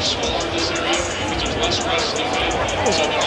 smaller in this area because there's less rest to defend. So